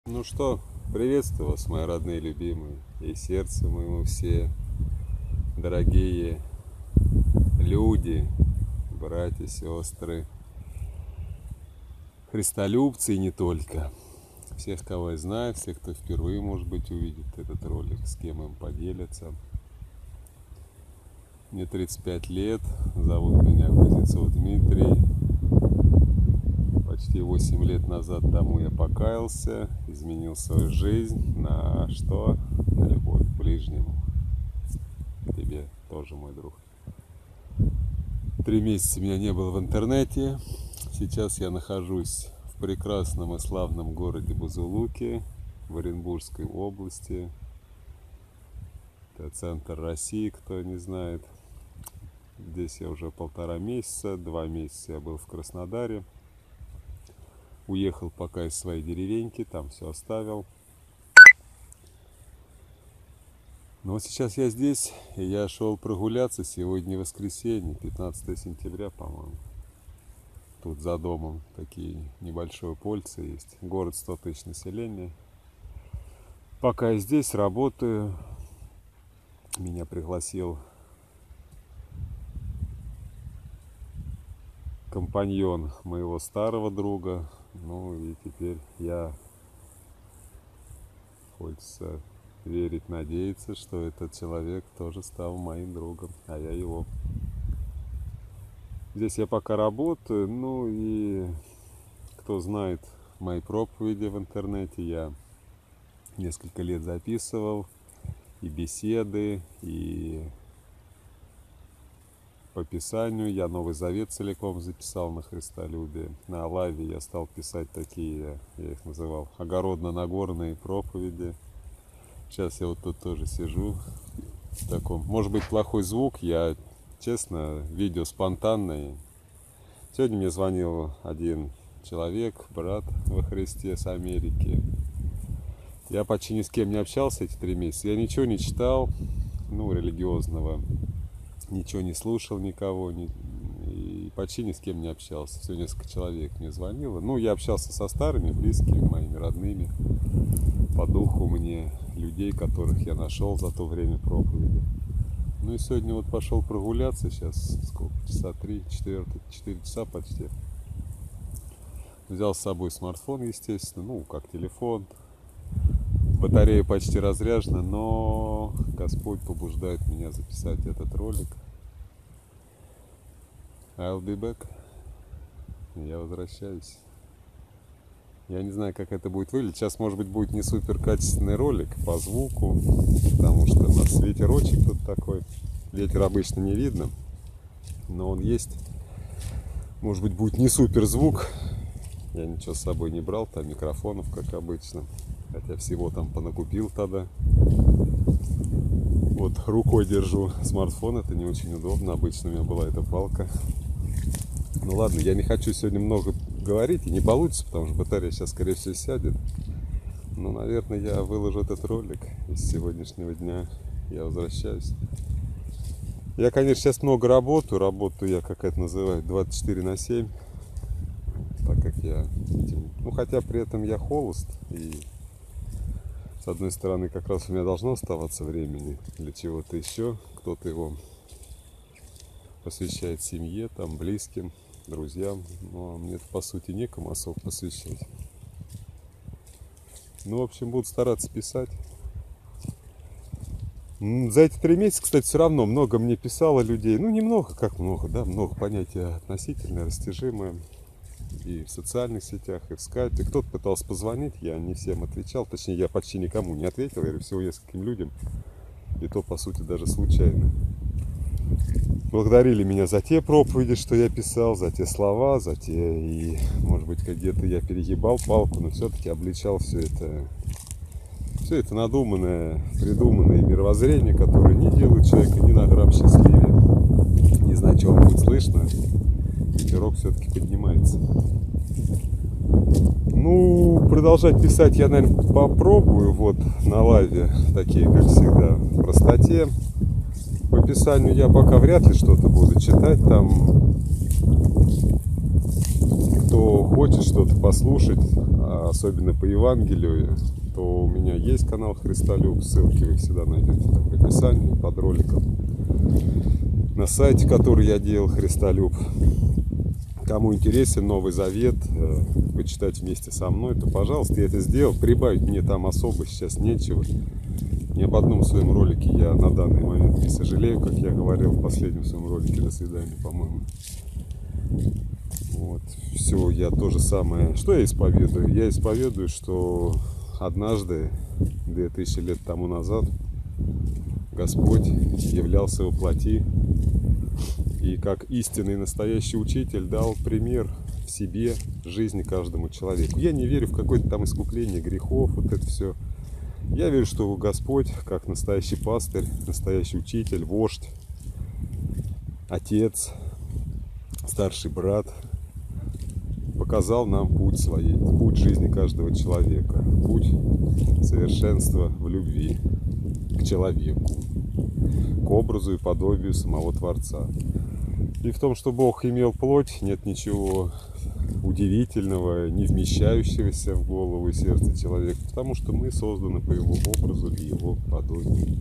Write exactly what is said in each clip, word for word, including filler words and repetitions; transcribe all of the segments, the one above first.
Ну что, приветствую вас, мои родные, любимые, и сердце моему все дорогие люди, братья, сестры, христолюбцы и не только. Всех, кого я знаю, всех, кто впервые, может быть, увидит этот ролик, с кем им поделятся. Мне тридцать пять лет, зовут меня Кузнецов Дмитрий. Почти восемь лет назад тому я покаялся, изменил свою жизнь на что? На любовь к ближнему. Тебе тоже, мой друг. Три месяца меня не было в интернете. Сейчас я нахожусь в прекрасном и славном городе Бузулуке в Оренбургской области. Это центр России, кто не знает. Здесь я уже полтора месяца, два месяца я был в Краснодаре. Уехал пока из своей деревеньки, там все оставил. Но вот сейчас я здесь, и я шел прогуляться. Сегодня воскресенье, пятнадцатое сентября, по-моему. Тут за домом такие небольшое польце есть. Город сто тысяч населения. Пока я здесь работаю, меня пригласил компаньон моего старого друга. Ну и теперь я, хочется верить, надеяться, что этот человек тоже стал моим другом, а я его. Здесь я пока работаю, ну и кто знает мои проповеди в интернете, я несколько лет записывал и беседы, и по Писанию я Новый Завет целиком записал на христолюбие. На лаве я стал писать такие, я их называл, огородно-нагорные проповеди. Сейчас я вот тут тоже сижу в таком, может быть, плохой звук, я, честно, видео спонтанное. Сегодня мне звонил один человек, брат во Христе с Америки. Я почти ни с кем не общался эти три месяца, я ничего не читал, ну, религиозного. Ничего не слушал никого, ни, и почти ни с кем не общался. Всего несколько человек мне звонило. Ну, я общался со старыми, близкими, моими родными, по духу мне, людей, которых я нашел за то время проповеди. Ну и сегодня вот пошел прогуляться, сейчас сколько, часа три, четыре, четыре часа почти. Взял с собой смартфон, естественно, ну, как телефон. Батарея почти разряжена, но Господь побуждает меня записать этот ролик. I'll be back. Я возвращаюсь. Я не знаю, как это будет выглядеть. Сейчас, может быть, будет не супер качественный ролик по звуку, потому что у нас ветерочек тут такой. Ветер обычно не видно, но он есть. Может быть, будет не супер звук. Я ничего с собой не брал, там микрофонов, как обычно. Хотя всего там понакупил тогда. Вот рукой держу смартфон, это не очень удобно. Обычно у меня была эта палка. Ну ладно, я не хочу сегодня много говорить, и не получится, потому что батарея сейчас, скорее всего, сядет. Но, наверное, я выложу этот ролик из сегодняшнего дня. Я возвращаюсь. Я, конечно, сейчас много работаю. Работаю я, как это называют, двадцать четыре на семь. Так как я... Ну, хотя при этом я холост. И с одной стороны, как раз у меня должно оставаться времени для чего-то еще. Кто-то его посвящает семье, там, близким, друзьям. Но мне, по сути, некому особо посвящать. Ну, в общем, буду стараться писать. За эти три месяца, кстати, все равно много мне писало людей. Ну, немного, как много, да, много понятия относительное, растяжимое. И в социальных сетях, и в скайпе. Кто-то пытался позвонить, я не всем отвечал. Точнее, я почти никому не ответил, я всего нескольким людям. И то, по сути, даже случайно. Благодарили меня за те проповеди, что я писал, за те слова, за те... И, может быть, где-то я перегибал палку, но все-таки обличал все это... Все это надуманное, придуманное мировоззрение, которое не делает человека ни на грамм счастливее. Не знаю, что вам будет слышно. Ветерок все-таки поднимается. Ну, продолжать писать я, наверное, попробую. Вот на лайве, такие, как всегда, в простоте. По описанию я пока вряд ли что-то буду читать. Там, кто хочет что-то послушать, особенно по Евангелию, то у меня есть канал Христолюб, ссылки вы всегда найдете там в описании под роликом. На сайте, который я делал, Христолюб. Кому интересен Новый Завет, почитать вместе со мной, то, пожалуйста, я это сделал. Прибавить мне там особо сейчас нечего. Ни об одном своем ролике я на данный момент не сожалею, как я говорил в последнем своем ролике. До свидания, по-моему. Вот. Все, я то же самое. Что я исповедую? Я исповедую, что однажды, две тысячи лет тому назад, Господь являлся во плоти и как истинный настоящий учитель дал пример в себе, в жизни каждому человеку. Я не верю в какое-то там искупление грехов, вот это все. Я верю, что Господь, как настоящий пастырь, настоящий учитель, вождь, отец, старший брат, показал нам путь своей, путь жизни каждого человека, путь совершенства в любви к человеку, к образу и подобию самого Творца. И в том, что Бог имел плоть, нет ничего удивительного, не вмещающегося в голову и сердце человека, потому что мы созданы по его образу и его подобию.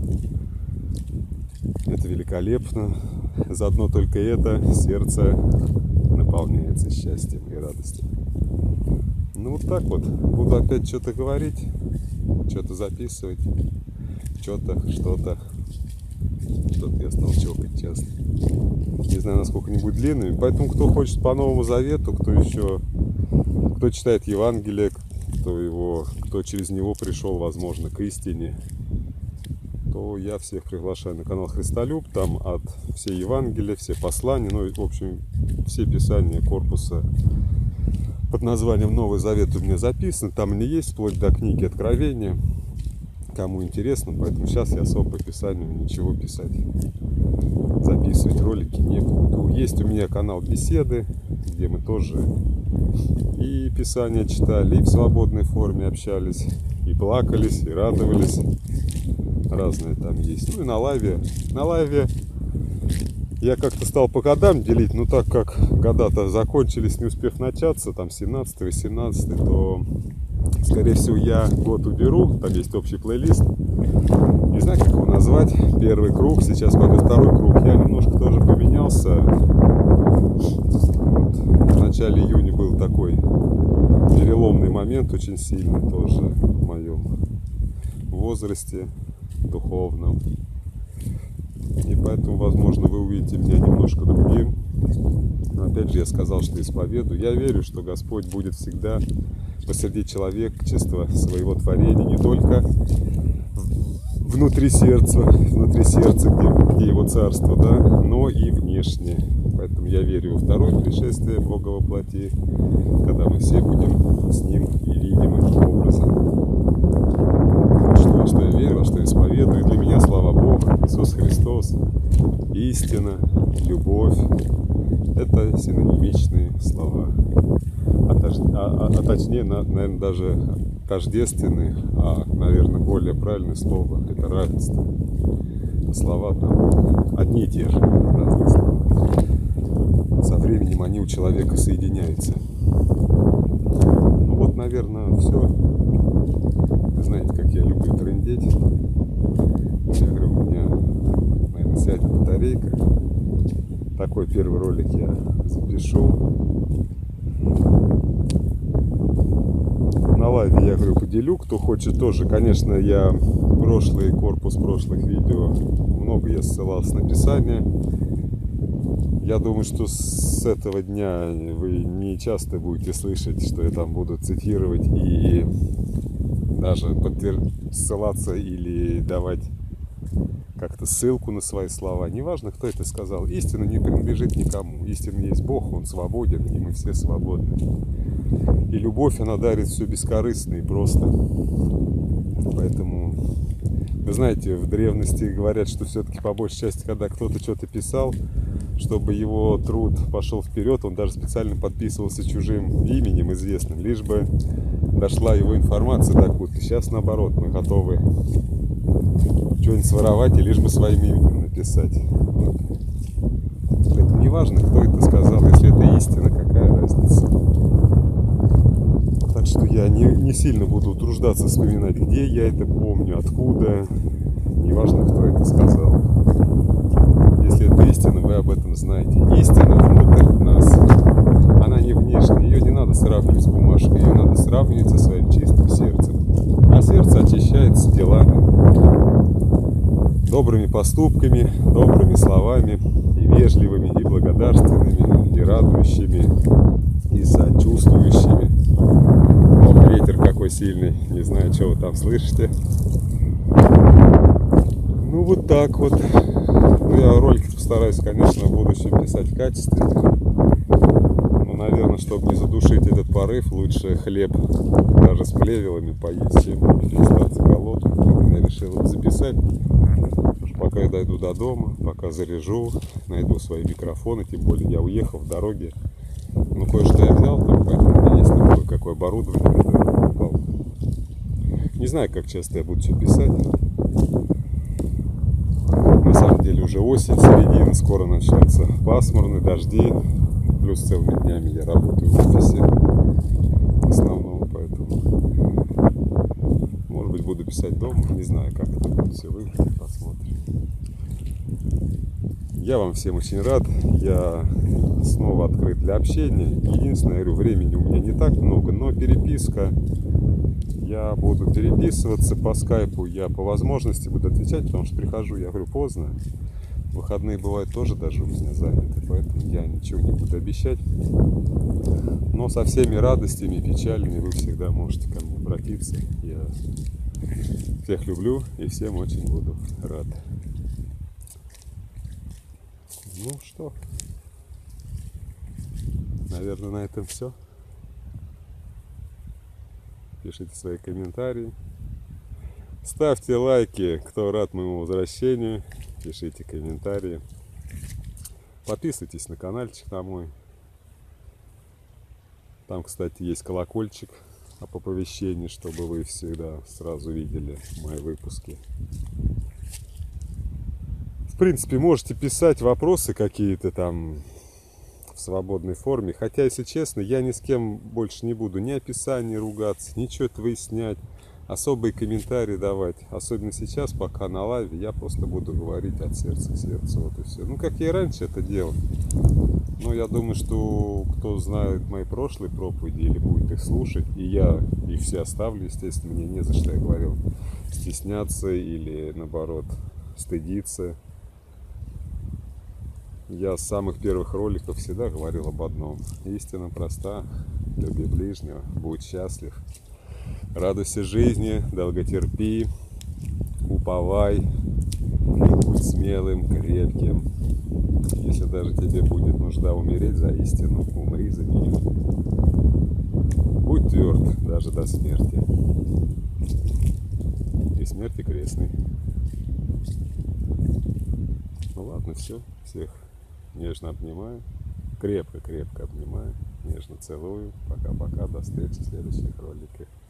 Это великолепно. Заодно только это сердце наполняется счастьем и радостью. Ну вот так вот. Буду опять что-то говорить, что-то записывать, что-то, что-то. Что-то я стал чокать часто. Не знаю, насколько они будут длинными. Поэтому, кто хочет по Новому Завету, кто еще, кто читает Евангелие, кто его, кто через него пришел, возможно, к истине, то я всех приглашаю на канал Христолюб. Там от все Евангелия, все послания, ну, в общем, все писания корпуса под названием Новый Завет у меня записаны. Там они есть, вплоть до книги Откровения. Кому интересно, поэтому сейчас я особо по Писанию ничего писать, записывать ролики не буду. Есть у меня канал Беседы, где мы тоже и Писание читали, и в свободной форме общались, и плакались, и радовались. Разные там есть. Ну и на лайве. На лайве я как-то стал по годам делить, но так как года-то закончились, не успев начаться, там семнадцатый, восемнадцатый, то... Скорее всего, я год уберу, там есть общий плейлист. Не знаю, как его назвать. Первый круг, сейчас пойдет второй круг. Я немножко тоже поменялся. Вот. В начале июня был такой переломный момент, очень сильный тоже в моем возрасте духовном. И поэтому, возможно, вы увидите меня немножко другим. Но опять же, я сказал, что исповедую. Я верю, что Господь будет всегда посреди человечества, своего творения, не только внутри сердца, внутри сердца, где, где его царство, да, но и внешне. Поэтому я верю во второе пришествие Бога во плоти, когда мы все будем с Ним и видимым образом. Вот что, во что я верю, во что я исповедую. И для меня, слава Богу, Иисус Христос, истина, любовь — это синонимичные слова. А, а, а точнее, наверное, даже тождественные, а, наверное, более правильное слово — это равенство. Слова там одни и те же, разные слова. Со временем они у человека соединяются. Ну вот, наверное, все. Вы знаете, как я люблю трындеть. Я говорю, у меня, наверное, сядет батарейка. Такой первый ролик я запишу. На лайве, я говорю, поделю, кто хочет тоже. Конечно, я прошлый корпус прошлых видео, много я ссылался на Писание. Я думаю, что с этого дня вы не часто будете слышать, что я там буду цитировать и даже подтвер... ссылаться или давать как-то ссылку на свои слова. Неважно, кто это сказал. Истина не принадлежит никому. Истина есть Бог, Он свободен, и мы все свободны. И любовь, она дарит все бескорыстно и просто. Поэтому, вы знаете, в древности говорят, что все-таки по большей части, когда кто-то что-то писал, чтобы его труд пошел вперед, он даже специально подписывался чужим именем известным, лишь бы дошла его информация до куда-то. Сейчас наоборот, мы готовы что-нибудь своровать и лишь бы своим именем написать. Вот. Поэтому не важно, кто это сказал, если это истина, какая разница. Так понимать, что я не, не сильно буду утруждаться вспоминать, где я это помню, откуда. Неважно, кто это сказал. Если это истина, вы об этом знаете. Истина внутрь нас. Она не внешняя. Ее не надо сравнивать с бумажкой. Ее надо сравнивать со своим чистым сердцем. А сердце очищается делами, добрыми поступками, добрыми словами, и вежливыми, и благодарственными, и радующими, и сочувствующими. Ох, ветер какой сильный. Не знаю, что вы там слышите. Ну вот так вот. Ну, я ролики постараюсь, конечно, в будущем писать качественно. Но, наверное, чтобы не задушить этот порыв, лучше хлеб даже с плевелами поесть, чем остаться голодным. Поэтому я решил это записать. Потому что пока я дойду до дома, пока заряжу, найду свои микрофоны, тем более я уехал в дороге. Ну, кое-что я взял, там, поэтому у меня есть кое-какое оборудование, которое я покупал. Не знаю, как часто я буду все писать. На самом деле уже осень, середина, скоро начнется пасмурные дожди. Плюс целыми днями я работаю в офисе в основном, поэтому, может быть, буду писать дома. Не знаю, как это будет все выглядеть, посмотрим. Я вам всем очень рад. Я снова открыт для общения. Единственное, я говорю, времени у меня не так много, но переписка. Я буду переписываться по скайпу, я по возможности буду отвечать, потому что прихожу, я говорю, поздно. Выходные бывают тоже даже у меня заняты, поэтому я ничего не буду обещать. Но со всеми радостями и печалями вы всегда можете ко мне обратиться. Я всех люблю и всем очень буду рад. Ну что, наверное, на этом все. Пишите свои комментарии. Ставьте лайки, кто рад моему возвращению. Пишите комментарии. Подписывайтесь на каналчик на мой. Там, кстати, есть колокольчик об оповещении, чтобы вы всегда сразу видели мои выпуски. В принципе, можете писать вопросы какие-то там в свободной форме. Хотя, если честно, я ни с кем больше не буду ни описание ругаться, ничего это выяснять, особые комментарии давать. Особенно сейчас, пока на лайве, я просто буду говорить от сердца к сердцу. Вот и все. Ну, как я и раньше это делал. Но я думаю, что кто знает мои прошлые проповеди или будет их слушать, и я их все оставлю, естественно, мне не за что, я говорил, стесняться или, наоборот, стыдиться. Я с самых первых роликов всегда говорил об одном. Истина проста, люби ближнего, будь счастлив. Радуйся жизни, долготерпи, уповай, будь смелым, крепким. Если даже тебе будет нужда умереть за истину, умри за нее. Будь тверд даже до смерти. И смерти крестной. Ну ладно, все, всех нежно обнимаю, крепко-крепко обнимаю, нежно целую. Пока-пока, до встречи в следующих роликах.